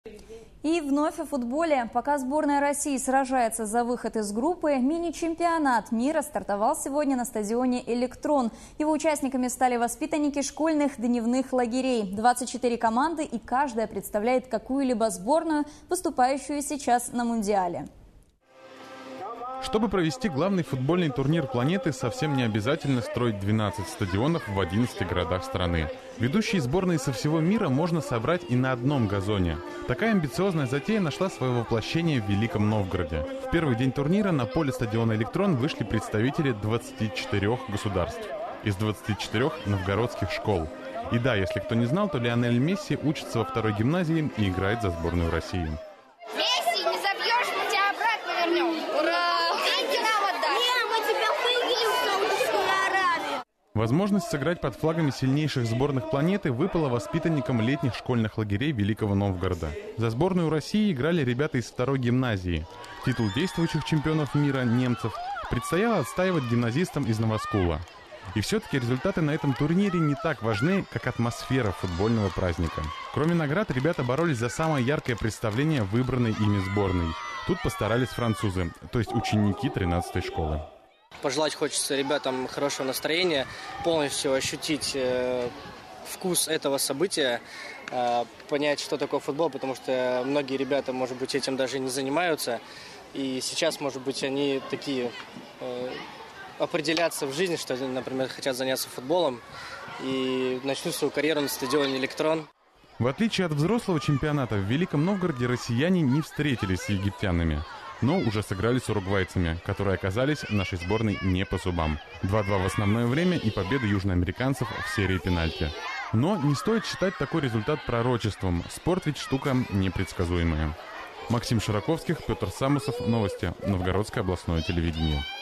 И вновь о футболе. Пока сборная России сражается за выход из группы, мини-чемпионат мира стартовал сегодня на стадионе «Электрон». Его участниками стали воспитанники школьных дневных лагерей. 24 команды, и каждая представляет какую-либо сборную, выступающую сейчас на Мундиале. Чтобы провести главный футбольный турнир планеты, совсем не обязательно строить 12 стадионов в 11 городах страны. Ведущие сборные со всего мира можно собрать и на одном газоне. Такая амбициозная затея нашла свое воплощение в Великом Новгороде. В первый день турнира на поле стадиона «Электрон» вышли представители 24 государств из 24 новгородских школ. И да, если кто не знал, то Лионель Месси учится во второй гимназии и играет за сборную России. Месси, не забьешь, мы тебя обратно вернем. Ура! Возможность сыграть под флагами сильнейших сборных планеты выпала воспитанникам летних школьных лагерей Великого Новгорода. За сборную России играли ребята из второй гимназии. Титул действующих чемпионов мира немцев предстояло отстаивать гимназистам из Новоскула. И все-таки результаты на этом турнире не так важны, как атмосфера футбольного праздника. Кроме наград, ребята боролись за самое яркое представление выбранной ими сборной. Тут постарались французы, то есть ученики 13-й школы. Пожелать хочется ребятам хорошего настроения, полностью ощутить вкус этого события, понять, что такое футбол, потому что многие ребята, может быть, этим даже не занимаются. И сейчас, может быть, они такие определятся в жизни, что, например, хотят заняться футболом и начнут свою карьеру на стадионе «Электрон». В отличие от взрослого чемпионата, в Великом Новгороде россияне не встретились с египтянами, но уже сыграли с уругвайцами, которые оказались нашей сборной не по зубам. 2-2 в основное время и победа южноамериканцев в серии пенальти. Но не стоит считать такой результат пророчеством. Спорт ведь штука непредсказуемая. Максим Широковских, Петр Самусов. Новости. Новгородское областное телевидение.